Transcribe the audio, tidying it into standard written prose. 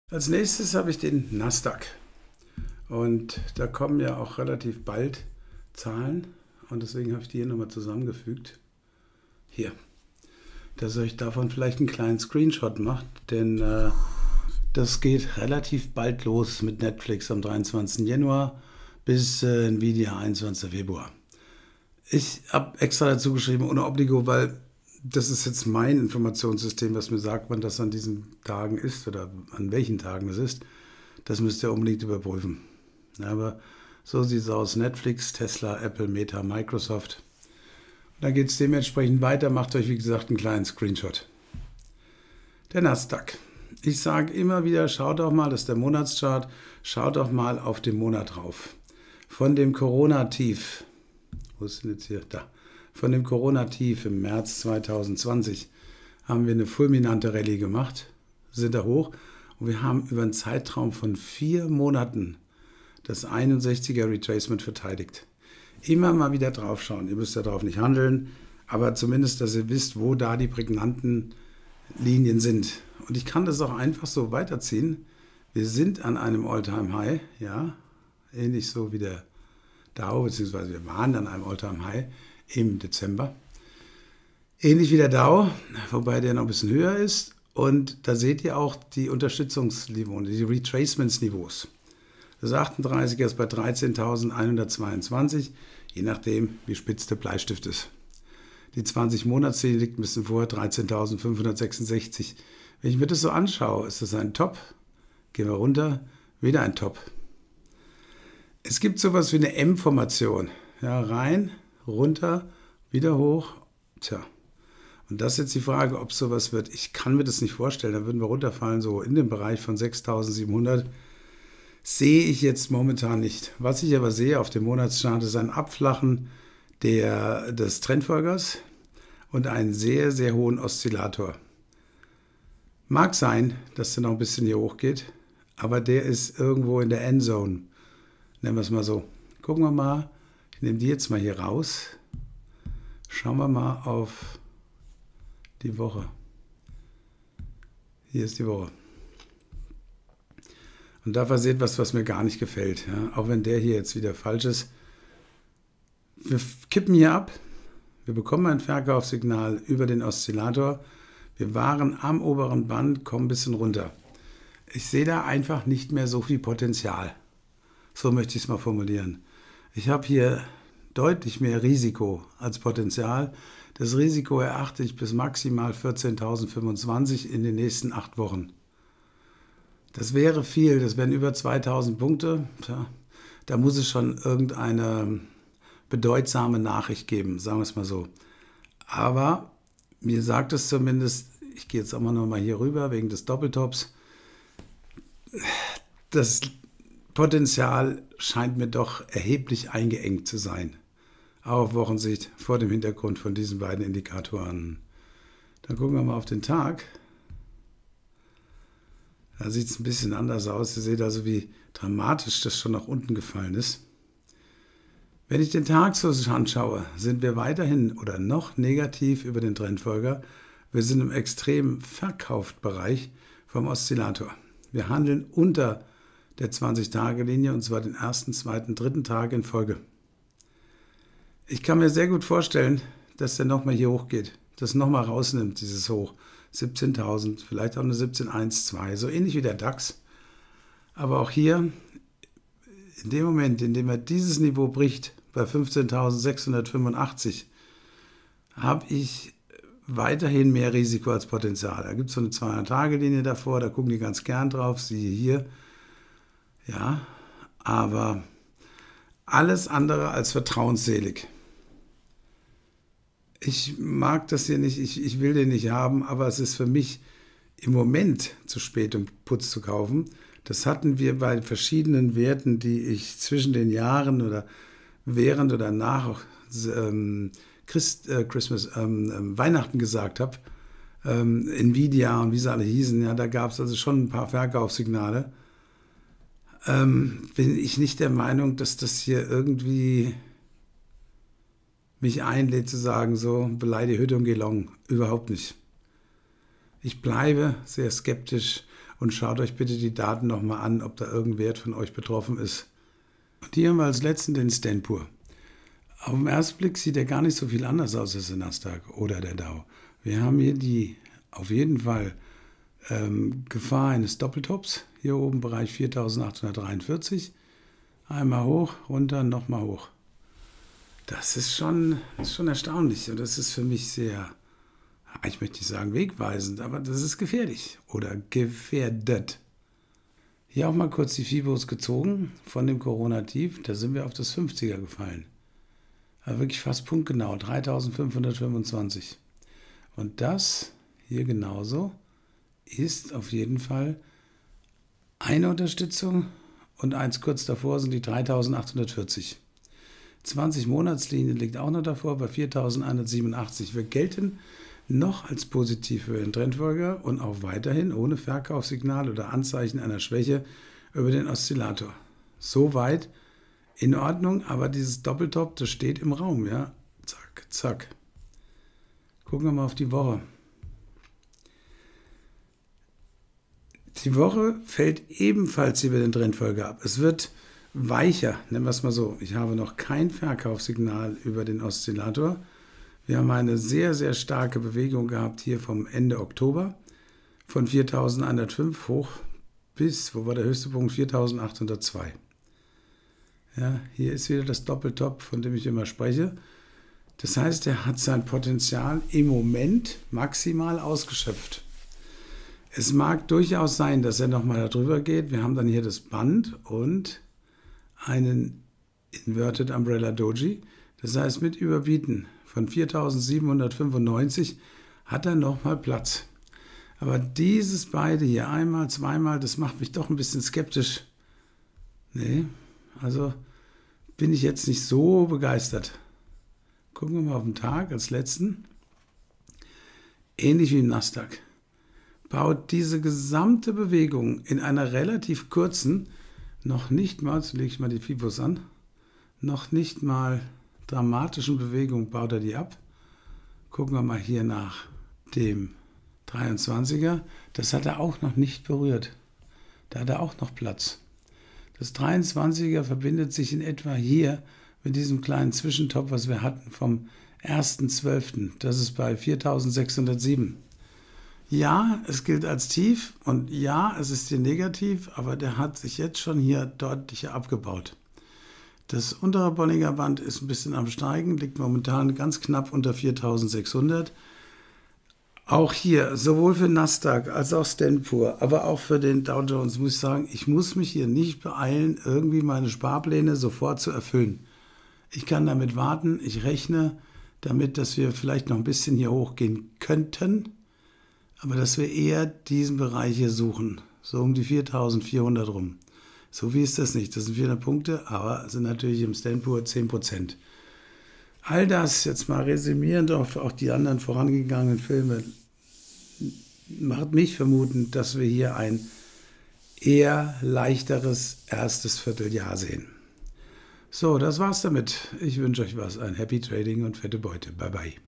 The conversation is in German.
Als nächstes habe ich den Nasdaq. Und da kommen ja auch relativ bald Zahlen. Und deswegen habe ich die hier nochmal zusammengefügt. Hier, dass ihr euch davon vielleicht einen kleinen Screenshot macht. Denn das geht relativ bald los mit Netflix am 23. Januar bis Nvidia 21. Februar. Ich habe extra dazu geschrieben, ohne Obligo, weil das ist jetzt mein Informationssystem, was mir sagt, wann das an diesen Tagen ist oder an welchen Tagen es ist. Das müsst ihr unbedingt überprüfen. Ja, aber so sieht es aus. Netflix, Tesla, Apple, Meta, Microsoft. Und dann geht es dementsprechend weiter. Macht euch, wie gesagt, einen kleinen Screenshot. Der Nasdaq. Ich sage immer wieder, schaut doch mal, das ist der Monatschart, schaut doch mal auf den Monat drauf. Von dem Corona-Tief, wo ist denn jetzt hier? Da. Von dem Corona-Tief im März 2020 haben wir eine fulminante Rallye gemacht, sind da hoch und wir haben über einen Zeitraum von 4 Monaten das 61er Retracement verteidigt. Immer mal wieder drauf schauen, ihr müsst ja darauf nicht handeln, aber zumindest, dass ihr wisst, wo da die prägnanten Linien sind. Und ich kann das auch einfach so weiterziehen. Wir sind an einem All-Time-High, ja, ähnlich so wie der Dow, beziehungsweise wir waren an einem All-Time-High im Dezember. Ähnlich wie der Dow, wobei der noch ein bisschen höher ist. Und da seht ihr auch die Unterstützungsniveaus, die Retracements-Niveaus. Das 38er ist bei 13.122, je nachdem, wie spitz der Bleistift ist. Die 20-Monats-Linie liegt ein bisschen vorher, 13.566. Wenn ich mir das so anschaue, ist das ein Top. Gehen wir runter, wieder ein Top. Es gibt sowas wie eine M-Formation. Ja, rein, runter, wieder hoch. Tja, und das ist jetzt die Frage, ob sowas wird. Ich kann mir das nicht vorstellen. Da würden wir runterfallen, so in den Bereich von 6.700. Sehe ich jetzt momentan nicht. Was ich aber sehe auf dem Monatschart ist ein Abflachen des Trendfolgers und einen sehr, sehr hohen Oszillator. Mag sein, dass der noch ein bisschen hier hoch geht, aber der ist irgendwo in der Endzone. Nennen wir es mal so. Gucken wir mal. Ich nehme die jetzt mal hier raus. Schauen wir mal auf die Woche. Hier ist die Woche. Und da passiert was mir gar nicht gefällt. Ja? Auch wenn der hier jetzt wieder falsch ist. Wir kippen hier ab. Wir bekommen ein Verkaufssignal über den Oszillator. Wir waren am oberen Band, kommen ein bisschen runter. Ich sehe da einfach nicht mehr so viel Potenzial. So möchte ich es mal formulieren. Ich habe hier deutlich mehr Risiko als Potenzial. Das Risiko erachte ich bis maximal 14.025 in den nächsten 8 Wochen. Das wäre viel, das wären über 2.000 Punkte. Tja, da muss es schon irgendeine bedeutsame Nachricht geben, sagen wir es mal so. Aber mir sagt es zumindest, ich gehe jetzt auch noch mal hier rüber wegen des Doppeltops, das Potenzial scheint mir doch erheblich eingeengt zu sein. Auch auf Wochensicht vor dem Hintergrund von diesen beiden Indikatoren. Dann gucken wir mal auf den Tag. Da sieht es ein bisschen anders aus. Ihr seht also, wie dramatisch das schon nach unten gefallen ist. Wenn ich den Tag so anschaue, sind wir weiterhin oder noch negativ über den Trendfolger. Wir sind im extremen Verkaufsbereich vom Oszillator. Wir handeln unter der 20-Tage-Linie und zwar den ersten, zweiten, dritten Tag in Folge. Ich kann mir sehr gut vorstellen, dass der nochmal hier hochgeht, das nochmal rausnimmt, dieses Hoch. 17.000, vielleicht auch eine 17.1, so ähnlich wie der DAX. Aber auch hier, in dem Moment, in dem er dieses Niveau bricht, bei 15.685, habe ich weiterhin mehr Risiko als Potenzial. Da gibt es so eine 200-Tage-Linie davor, da gucken die ganz gern drauf, siehe hier. Ja, aber alles andere als vertrauensselig. Ich mag das hier nicht, ich will den nicht haben, aber es ist für mich im Moment zu spät, um Putz zu kaufen. Das hatten wir bei verschiedenen Werten, die ich zwischen den Jahren oder während oder nach Weihnachten gesagt habe. Nvidia und wie sie alle hießen, ja, da gab es also schon ein paar Verkaufssignale. Bin ich nicht der Meinung, dass das hier irgendwie mich einlädt zu sagen, so, belei die Hütte und geh long. Überhaupt nicht. Ich bleibe sehr skeptisch und schaut euch bitte die Daten nochmal an, ob da irgendein Wert von euch betroffen ist. Und hier haben wir als letzten den Stanpur. Auf den ersten Blick sieht er gar nicht so viel anders aus als der Nasdaq oder der Dow. Wir haben hier die auf jeden Fall Gefahr eines Doppeltops. Hier oben Bereich 4.843. Einmal hoch, runter, nochmal hoch. Das ist schon erstaunlich und das ist für mich sehr, ich möchte nicht sagen wegweisend, aber das ist gefährlich oder gefährdet. Hier auch mal kurz die Fibos gezogen von dem Corona-Tief, da sind wir auf das 50er gefallen. Aber wirklich fast punktgenau, 3.525. Und das hier genauso ist auf jeden Fall eine Unterstützung und eins kurz davor sind die 3.840. 20-Monatslinie liegt auch noch davor bei 4.187. Wir gelten noch als positiv für den Trendfolger und auch weiterhin ohne Verkaufssignal oder Anzeichen einer Schwäche über den Oszillator. Soweit in Ordnung, aber dieses Doppeltop, das steht im Raum, ja. Zack, zack. Gucken wir mal auf die Woche. Die Woche fällt ebenfalls über den Trendfolger ab. Es wird weicher, nennen wir es mal so. Ich habe noch kein Verkaufssignal über den Oszillator. Wir haben eine sehr, sehr starke Bewegung gehabt hier vom Ende Oktober von 4.105 hoch bis, wo war der höchste Punkt, 4.802. Ja, hier ist wieder das Doppeltop, von dem ich immer spreche. Das heißt, er hat sein Potenzial im Moment maximal ausgeschöpft. Es mag durchaus sein, dass er nochmal darüber geht. Wir haben dann hier das Band und einen Inverted Umbrella Doji. Das heißt, mit Überbieten von 4.795 hat er nochmal Platz. Aber dieses beide hier, einmal, zweimal, das macht mich doch ein bisschen skeptisch. Nee, also bin ich jetzt nicht so begeistert. Gucken wir mal auf den Tag als letzten. Ähnlich wie im Nasdaq. Baut diese gesamte Bewegung in einer relativ kurzen, noch nicht mal, jetzt lege ich mal die Fibos an, noch nicht mal dramatischen Bewegung baut er die ab. Gucken wir mal hier nach dem 23er. Das hat er auch noch nicht berührt. Da hat er auch noch Platz. Das 23er verbindet sich in etwa hier mit diesem kleinen Zwischentop, was wir hatten vom 1.12. Das ist bei 4.607. Ja, es gilt als tief und ja, es ist hier negativ, aber der hat sich jetzt schon hier deutlich abgebaut. Das untere Bollinger Band ist ein bisschen am Steigen, liegt momentan ganz knapp unter 4.600. Auch hier, sowohl für Nasdaq als auch Stanpur, aber auch für den Dow Jones, muss ich sagen, ich muss mich hier nicht beeilen, irgendwie meine Sparpläne sofort zu erfüllen. Ich kann damit warten, ich rechne damit, dass wir vielleicht noch ein bisschen hier hochgehen könnten, aber dass wir eher diesen Bereich hier suchen, so um die 4.400 rum. So wie ist das nicht, das sind 400 Punkte, aber sind natürlich im Stanpur 10%. All das, jetzt mal resümierend auf auch die anderen vorangegangenen Filme, macht mich vermuten, dass wir hier ein eher leichteres erstes Vierteljahr sehen. So, das war's damit. Ich wünsche euch was, ein Happy Trading und fette Beute. Bye bye.